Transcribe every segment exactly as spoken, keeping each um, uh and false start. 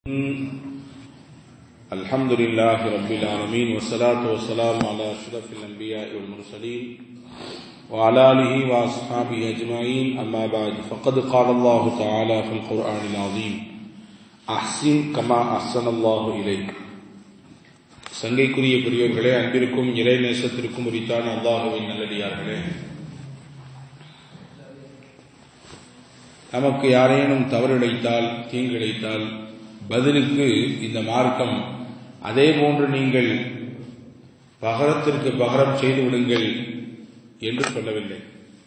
الحمد لله رب العالمين والصلاة والسلام على أشرف الأنبياء والمرسلين وعلى آله وأصحابه أجمعين أما بعد فقد قال الله تعالى في القرآن العظيم أحسن كما أحسن الله إليك. சங்கைக்குரிய பெரியோர்களே, அன்பிற்கும் இறை நேசத்திற்கும் உரித்தான அல்லாஹ்வின் நல்லடியார்களே, நமக்கு யாரேனும் தவறிழைத்தால் தீங்கிழைத்தால் பதிலுக்கு இந்த மார்க்கம் அதே போன்று நீங்கள் பகரத்திற்கு பகரம் செய்து விடுங்கள் என்று சொல்லவில்லை.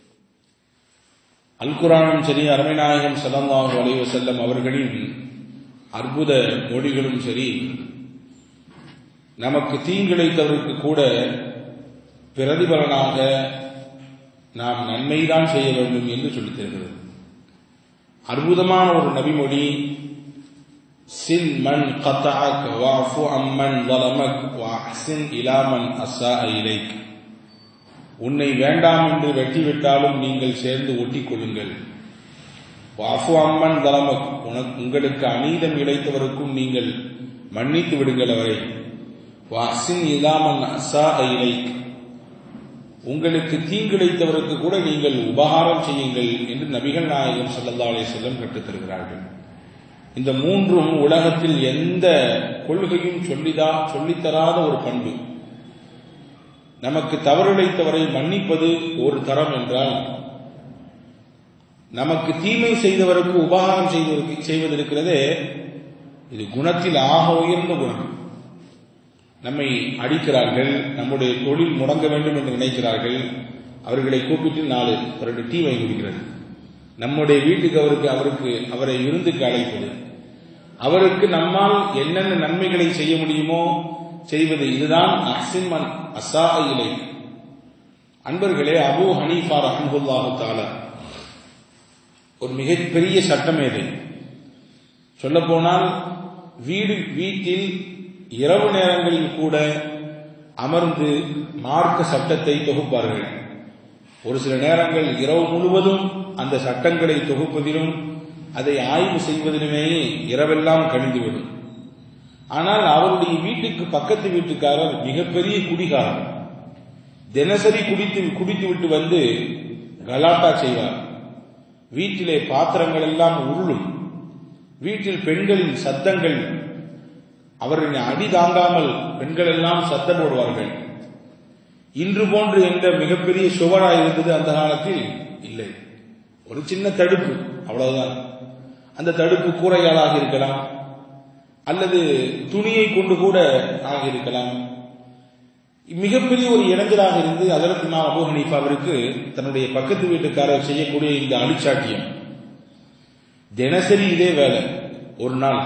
அல் குர்ஆனும் சரி, அருமை நாயகம் ஸல்லல்லாஹு அலைஹி வஸல்லம் அவர்களின் அற்புத மொழிகளும் சரி, நமக்கு தீங்கிழைத்தவருக்கு கூட பிரதிபலனாக நாம் நன்மைதான் செய்ய வேண்டும் என்று சொல்லித் தருகிறது. அற்புதமான ஒரு நபிமொழி, சில் மன் கதஅக வஅஃபு அம்மன் ஸலமக் வஅஹ்சின் இலா மன் அஸாஅ இலைக். உன்னை வேண்டாம் என்று வெட்டிவிட்டாலும் நீங்கள் சேர்ந்து ஒட்டிக் கொள்ளுங்கள். வஅஃபு அம்மன் ஸலமக், உங்களுக்கு அநீதம் இழைத்தவருக்கும் நீங்கள் மன்னித்து விடுங்கள் அவரை. வஅஹ்சின் இலா மன் அஸாஅ இலைக், உங்களுக்கு தீங்கிழைத்தவருக்கு கூட நீங்கள் உபகாரம் செய்யுங்கள் என்று நபிகள் நாயகம் ஸல்லல்லாஹு அலைஹி வஸல்லம் கற்றுத் தருகிறார்கள். இந்த மூன்றும் உலகத்தில் எந்த கொள்கையும் சொல்லிதா சொல்லித்தராத ஒரு பண்பு. நமக்கு தவறிழைத்தவரை மன்னிப்பது ஒரு தரம் என்றால், நமக்கு தீமை செய்தவருக்கு உபகாரம் செய்வது இருக்கிறதே, இது குணத்தில் ஆக உயர்ந்த குணம். நம்மை அடிக்கிறார்கள், நம்முடைய தொழில் முடங்க வேண்டும் என்று நினைக்கிறார்கள், அவர்களை கூப்பிட்டு நாலு ரெண்டு டீ வாங்கி குடிக்கிறது, நம்முடைய வீட்டுக்கு அவருக்கு அவருக்கு அவரை விருந்துக்கு அழைப்பது, அவருக்கு நம்மால் என்னென்ன நன்மைகளை செய்ய முடியுமோ செய்வது, இதுதான் அஹ்சின் மன் அஸாஅ இலைக். அன்பர்களே, அபூ ஹனீஃபா ரஹ்மத்துல்லாஹி தஆலா ஒரு மிகப்பெரிய சட்டமேதை. சொல்ல போனால் வீடு வீட்டில் இரவு நேரங்களில் கூட அமர்ந்து மார்க்க சட்டத்தை தொகுப்பார்கள். ஒரு சில நேரங்கள் இரவு முழுவதும் அந்த சட்டங்களை தொகுப்பதிலும் அதை ஆய்வு செய்வதிலுமே இரவெல்லாம் கழிந்துவிடும். ஆனால் அவருடைய வீட்டுக்கு பக்கத்து வீட்டுக்காரர் மிகப்பெரிய குடிகாரர். தினசரி குடித்து குடித்து விட்டு வந்து கலாட்டா செய்வார். வீட்டிலே பாத்திரங்கள் எல்லாம் உருளும். வீட்டில் பெண்களின் சத்தங்கள், அவரின் அடி தாங்காமல் பெண்கள் எல்லாம் சத்தம் போடுவார்கள். இன்று போன்று எந்த மிகப்பெரிய சுவரா இருந்தது அந்த காலத்தில் இல்லை. ஒரு சின்ன தடுப்பு, அவ்வளவுதான். அந்த தடுப்பு கூரையாளாக இருக்கலாம், அல்லது துணியை கொண்டு கூட ஆகியிருக்கலாம். மிகப்பெரிய ஒரு இளைஞராக இருந்து ஹஜ்ரத் இமாம் அபூ ஹனீஃபா அவருக்கு தன்னுடைய பக்கத்து வீட்டுக்காரர் செய்யக்கூடிய இந்த அழிச்சாட்டியம், தினசரி இதே வேலை. ஒரு நாள்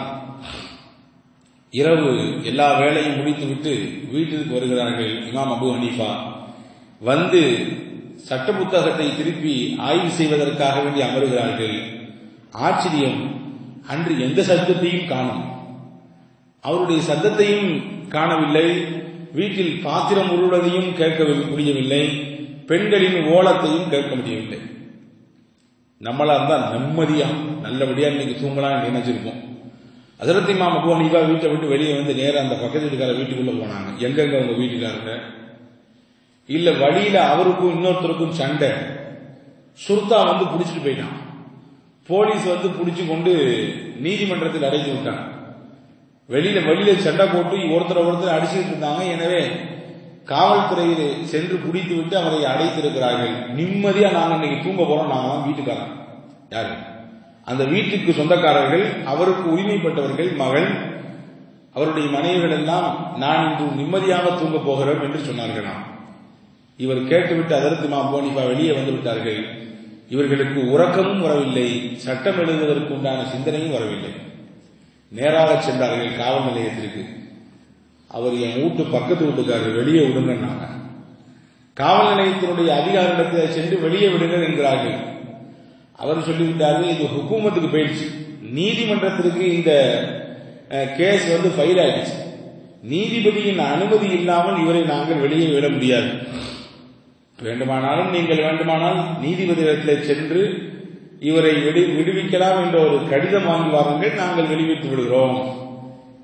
இரவு எல்லா வேலையும் முடித்துவிட்டு வீட்டிற்கு வருகிறார்கள் இமாம் அபூ ஹனீஃபா. வந்து சட்ட புத்தகத்தை திருப்பி ஆய்வு செய்வதற்காக வேண்டி அமருகிறார்கள். ஆச்சரியம், அன்று எந்த சத்தத்தையும் காணும். அவருடைய சத்தத்தையும் காணவில்லை, வீட்டில் பாத்திரம் உருள்வதையும் கேட்க முடியவில்லை, பெண்களின் ஓலத்தையும் கேட்க முடியவில்லை. நம்மளா இருந்தா நிம்மதியா நல்லபடியா இன்னைக்கு தூங்கலாம் நினைச்சிருப்போம். ஹஜ்ரத் இமாம் அபூ ஹனீஃபா வீட்டை விட்டு வெளியே வந்து நேரம் அந்த பக்கத்து வீட்டுக்கார வீட்டுக்குள்ள போனாங்க. எங்கெங்க உங்க வீட்டுக்காரங்க? இல்ல வழியில அவருக்கும் இன்னொருத்தருக்கும் சண்டை. சுர்தா வந்து புடிச்சிட்டு போயிட்டான். போலீஸ் வந்து புடிச்சு கொண்டு நீதிமன்றத்தில் அடைத்து விட்டாங்க. வெளியில வெளியில சண்டை போட்டு ஒருத்தர் ஒருத்தர் அடிச்சுட்டு இருந்தாங்க. எனவே காவல்துறையில் சென்று பிடித்து விட்டு அவரை அடைத்திருக்கிறார்கள். நிம்மதியா நாங்க இன்னைக்கு தூங்க போறோம். நாங்க வீட்டுக்காரன் யாரு? அந்த வீட்டுக்கு சொந்தக்காரர்கள், அவருக்கு உரிமைப்பட்டவர்கள், மகள், அவருடைய மனைவிகள் எல்லாம் நான் இன்று நிம்மதியாக தூங்க போகிறோம் என்று சொன்னார்களாம். இவர் கேட்டுவிட்டு ஹஜ்ரத் இமாம் அபூ ஹனீஃபா வெளியே வந்து விட்டார்கள். இவர்களுக்கு உறக்கமும் வரவில்லை, சட்டம் எழுதுவதற்கு உண்டான சிந்தனையும் வரவில்லை. நேராக சென்றார்கள் காவல் நிலையத்திற்கு. அவர் என் வீட்டு பக்கத்து வீட்டுக்காரர், வெளியே விடுங்கன்னாங்க. காவல் நிலையத்தினுடைய அதிகாரிடத்தை சென்று வெளியே விடுங்கள் என்கிறார்கள். அவர் சொல்லிவிட்டார்கள், இது ஹுக்கூமத்துக்கு போயிடுச்சு, நீதிமன்றத்திற்கு இந்த கேஸ் வந்து ஃபைல் ஆயிடுச்சு, நீதிபதியின் அனுமதி இல்லாமல் இவரை நாங்கள் வெளியே விட முடியாது. வேண்டுமானாலும் நீங்கள் வேண்டுமானால் நீதிபதியிடத்தில் சென்று இவரை விடுவிக்கலாம் என்ற ஒரு கடிதம் வாங்கி வாருங்கள், நாங்கள் வெளிவிட்டு விடுகிறோம்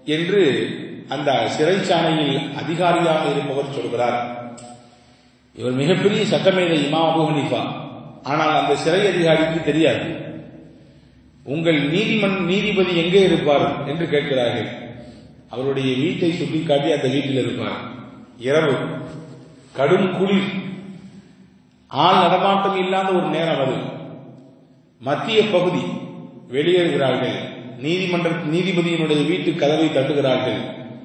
என்று அந்த சிறைச்சாலையில் அதிகாரியாக இருப்பவர் சொல்கிறார். இவர் மிகப்பெரிய சட்டமேதை இமாம் அபூ ஹனீஃபா. ஆனால் அந்த சிறை அதிகாரிக்கு தெரியாது. உங்கள் நீதிமன் நீதிபதி எங்கே இருப்பார் என்று கேட்கிறார்கள். அவருடைய வீட்டை சுட்டிக்காட்டி அந்த வீட்டில் இருப்பார். இரவு, கடும் குளிர், ஆள் நடமாட்டம் இல்லாத ஒரு நேரம். அது மத்திய பகுதி. வெளியேறுகிறார்கள். நீதிமன்ற நீதிபதியினுடைய வீட்டு கதவை தட்டுகிறார்கள்.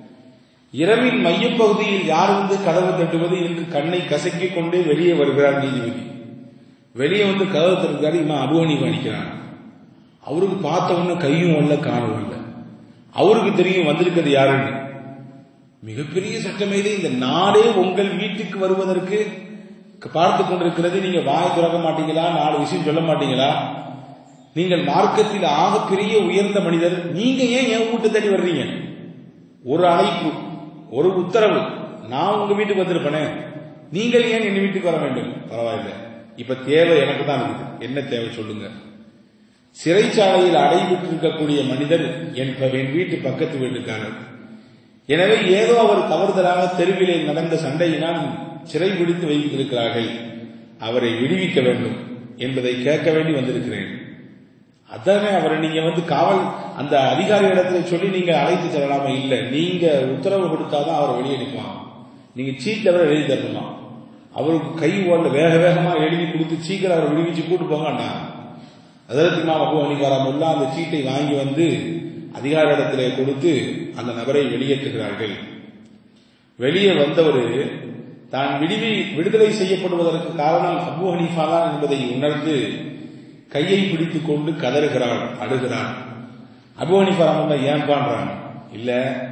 இரவின் மையப்பகுதியில் யார் வந்து கதவு தட்டுவது என்று கண்ணை கசக்கிக் கொண்டே வெளியே வருகிறார் நீதிபதி. வெளியே வந்து கதவு தட்டுகிறார். இமாம் அபூ ஹனீஃபா நிற்கிறார். அவருக்கு பார்த்த உடனே கையும் வரல, காணும் வரல. அவருக்கு தெரியும் வந்திருக்கிறது யாருன்னு. மிகப்பெரிய சட்டமேதை, இந்த நாடே உங்கள் வீட்டுக்கு வருவதற்கு பார்த்து கொண்டிருக்கிறது. நீங்க வாய் திறக்க மாட்டீங்களா? நாலு விஷயம் சொல்ல மாட்டீங்களா? நீங்கள் மார்க்கத்தில் ஆகப்பெரிய உயர்ந்த மனிதர், நீங்க ஏன் என் வீட்டு தேடி வர்றீங்க? ஒரு அழைப்பு, ஒரு உத்தரவு, நான் உங்க வீட்டுக்கு வந்திருப்பேனே, நீங்கள் ஏன் என் வீட்டுக்கு வர வேண்டும்? பரவாயில்லை, இப்ப தேவை எனக்கு தான் இருக்குது. என்ன தேவை சொல்லுங்க. சிறைச்சாலையில் அடைபெற்றிருக்கக்கூடிய மனிதர் என் வீட்டு பக்கத்து வீட்டுக்காரர். எனவே ஏதோ அவர் தவறுதலாக தெருவிலே நடந்த சண்டையினால் சிறை பிடித்து வைத்திருக்கிறார்கள். அவரை விடுவிக்க வேண்டும் என்பதை கேட்க வேண்டி வந்திருக்கிறேன். அதானே அவரை நீங்க வந்து காவல் அந்த அதிகாரி இடத்துல சொல்லி நீங்க அழைத்து செல்லலாமா? இல்லை, நீங்க உத்தரவு கொடுத்தாதான் அவரை வெளியே அனுப்புவாங்க. நீங்க சீட்ல வர எழுதி தரணுமா? அவருக்கு கை ஓடல, வேக வேகமா எழுதி கொடுத்து சீக்கிரம் அவரை விடுவிச்சு கூட்டு போங்க. அதற்கு இமாம் அபூ ஹனீஃபா ரஹ்மத்துல்லாஹ் அந்த சீட்டை வாங்கி வந்து அதிகார இடத்திலே கொடுத்து அந்த நபரை வெளியேற்றுகிறார்கள். வெளியே வந்தவர் தான் விடுவி விடுதலை செய்யப்படுவதற்கு காரணம் அபூ ஹனீஃபா தான் என்பதை உணர்ந்து கையை பிடித்துக் கொண்டு கதறுகிறார், அழுகிறார். அபூ ஹனீஃபா ரஹ்மத்துல்லாஹ் ஏன் பண்றாங்க? இல்ல,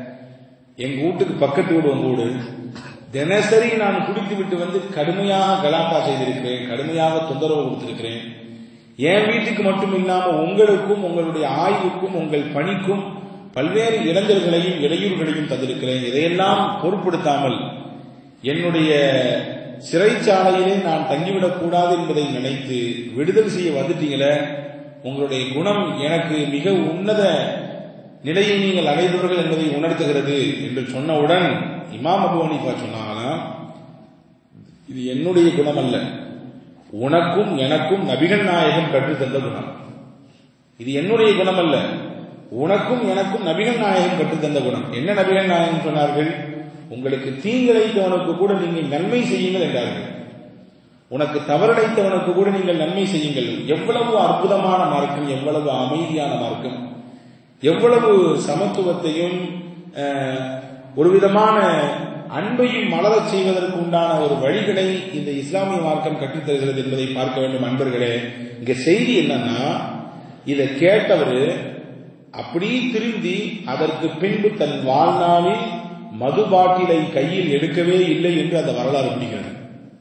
எங்க வீட்டுக்கு பக்கத்து வீடு உங்க வீடு, தினசரி நான் குடித்து விட்டு வந்து கடுமையாக கலாட்டா செய்திருக்கிறேன், கடுமையாக தொந்தரவு கொடுத்திருக்கிறேன். என் வீட்டுக்கு மட்டும் இல்லாம உங்களுக்கும் உங்களுடைய ஆய்வுக்கும் உங்கள் பணிக்கும் பல்வேறு இளைஞர்களையும் இடையூறுகளையும் தந்திருக்கிறேன். இதையெல்லாம் பொருட்படுத்தாமல் என்னுடைய சிறைச்சாலையிலே நான் தங்கிவிடக் கூடாது என்பதை நினைத்து விடுதலை செய்ய வந்துட்டீங்களே, உங்களுடைய குணம் எனக்கு மிக உன்னத நிலையை நீங்கள் அடைந்தவர்கள் என்பதை உணர்த்துகிறது என்று சொன்னவுடன் இமாம் அபூ ஹனீஃபா சொன்னாங்களாம், இது என்னுடைய குணம் அல்ல, உனக்கும் எனக்கும் நபிகள் நாயகம் கற்றுத்தந்த குணம். இது என்னுடைய குணம் அல்ல, உனக்கும் எனக்கும் நபிகள் நாயகம் கற்றுத்தந்த குணம். என்ன நபிகள் நாயகம் சொன்னார்கள்? உங்களுக்கு தீங்கிழைத்தவனுக்கு கூட நீங்கள் நன்மை செய்யுங்கள் என்றார்கள். உனக்கு தவறடைத்தவனுக்கு கூட நீங்கள் நன்மை செய்யுங்கள். எவ்வளவு அற்புதமான மார்க்கம், எவ்வளவு அமைதியான மார்க்கம், எவ்வளவு சமத்துவத்தையும் ஒரு விதமான அன்பையும் மலரச் செய்வதற்கு உண்டான ஒரு வழிகளை இந்த இஸ்லாமிய மார்க்கம் கற்றுத்தருகிறது என்பதை பார்க்க வேண்டும். அன்பர்களே, இங்க செய்தி என்னன்னா, இதை கேட்டவர் அப்படி திரும்பி அதற்கு பின்பு தன் வாழ்நாளில் மது பாட்டிலை கையில் எடுக்கவே இல்லை என்று அந்த வரலாறு முடிகிறது.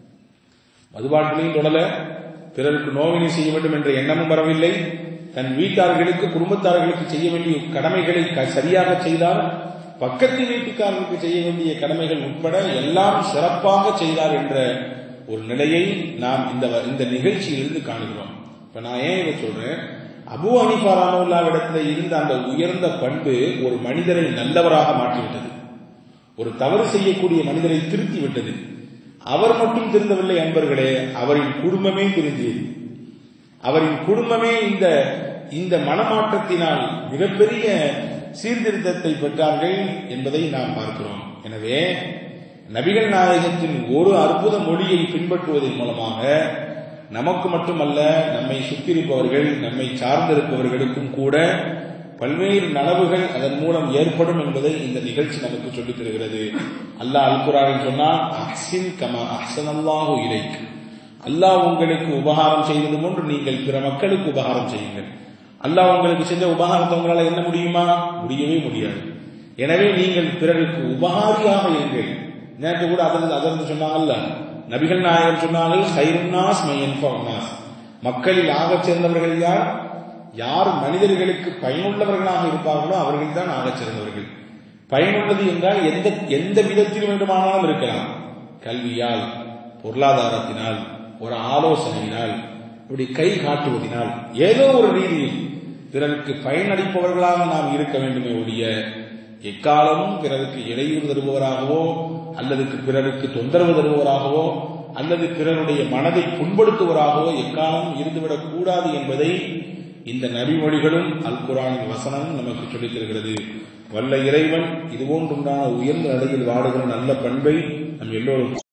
மது பாட்டிலையும் தொடல, பிறருக்கு நோவினை செய்ய வேண்டும் என்ற எண்ணமும் வரவில்லை, தன் வீட்டார்களுக்கு குடும்பத்தார்களுக்கு செய்ய வேண்டிய கடமைகளை சரியாக செய்தார், பக்கத்து வீட்டுக்காரருக்கு செய்ய வேண்டிய கடமைகள் உட்பட எல்லாம் சிறப்பாக செய்தார் என்ற ஒரு நிலையை நாம் இந்த இந்த நிகழ்ச்சியிலிருந்து காணுகிறோம். இப்ப நான் ஏன் இதை சொல்றேன்? அபூ ஹனீஃபா ரஹ்மத்துல்லாஹி இடத்துல இருந்த அந்த உயர்ந்த பண்பு ஒரு மனிதரை நல்லவராக மாற்றிவிட்டது, ஒரு தவறு செய்யக்கூடிய மனிதரை திருத்தி விட்டது. அவர் மட்டும் திருந்தவில்லை அன்பர்களே, அவரின் குடும்பமே திருந்தியது. அவரின் குடும்பமே இந்த இந்த மனமாற்றத்தினால் மிகப்பெரிய சீர்திருத்தத்தை பெற்றார்கள் என்பதை நாம் பார்க்கிறோம். எனவே நபிகள் நாயகத்தின் ஒரு அற்புத மொழியை பின்பற்றுவதன் மூலமாக நமக்கு மட்டுமல்ல, நம்மை சுற்றியிருப்பவர்கள், நம்மை சார்ந்திருப்பவர்களுக்கும் கூட பல்வேறு நலவுகள் அதன் மூலம் ஏற்படும் என்பதை இந்த நிகழ்ச்சி நமக்கு சொல்லித் தருகிறது. அல்லாஹ் அல் குர்ஆனில் சொன்னான், அஹ்சின் கமா அஹ்ஸனல்லாஹு இலைக், அல்லாஹ் உங்களுக்கு உபகாரம் செய்வது போன்று நீங்கள் பிற மக்களுக்கு உபகாரம் செய்யுங்கள். அல்லாஹ் உங்களுக்கு செஞ்ச உபகாரத்தை உங்களால் என்ன முடியுமா? முடியவே முடியாது. எனவே நீங்கள் பிறருக்கு உபகாரியாக இருங்கள். நேற்று கூட அதில் அதிர்ந்து சொன்னாங்கல்ல, நபிகள் நாயகம் சொன்னார்கள், ஹைருன்னாஸ் மையன்ஃபஉன்னாஸ், மக்களில் ஆகச் சேர்ந்தவர்கள் யார்? யார் மனிதர்களுக்கு பயனுள்ளவர்களாக இருப்பார்களோ அவர்கள் தான் ஆகச் சிறந்தவர்கள். பயனுள்ளது என்றால் எந்த எந்த விதத்தில் வேண்டுமானாலும் இருக்கலாம். கல்வியால், பொருளாதாரத்தினால், ஒரு ஆலோசனையினால், இப்படி கை காட்டுவதனால், ஏதோ ஒரு ரீதியில் பிறருக்கு பயனளிப்பவர்களாக நாம் இருக்க வேண்டுமே ஒழிய எக்காலமும் பிறருக்கு இடையூறு தருபவராகவோ அல்லது பிறருக்கு தொந்தரவு தருபவராகவோ அல்லது பிறருடைய மனதை புண்படுத்துவராகவோ எக்காலமும் இருந்துவிடக் கூடாது என்பதை இந்த நபிமொழிகளும் அல் குர்ஆனின் வசனமும் நமக்கு சொல்லித் தருகிறது. வல்ல இறைவன் இதுபோன்றுண்டான உயர்ந்த நிலையில் வாடுகிற நல்ல பண்பை நம் எல்லோரும்